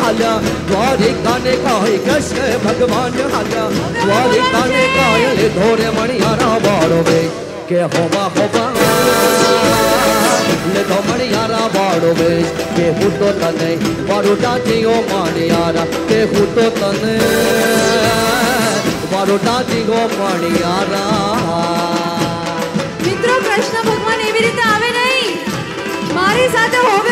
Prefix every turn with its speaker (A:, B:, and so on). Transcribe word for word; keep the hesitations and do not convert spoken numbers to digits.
A: हाल्या द्वारिका ने कहे कृष्ण भगवान हाल्या द्वारिका ने कहे धोरे मणियारा बाड़ो वे के होवा होवा ले दो मणियारा बाड़ो वे के हूँ तो तने बारूटा जियो मणियारा के हूँ तो तने बारूटा जियो मणियारा।
B: मित्रों कृष्ण भगवान एवी रीते आवे नहीं, मारी साथे होवे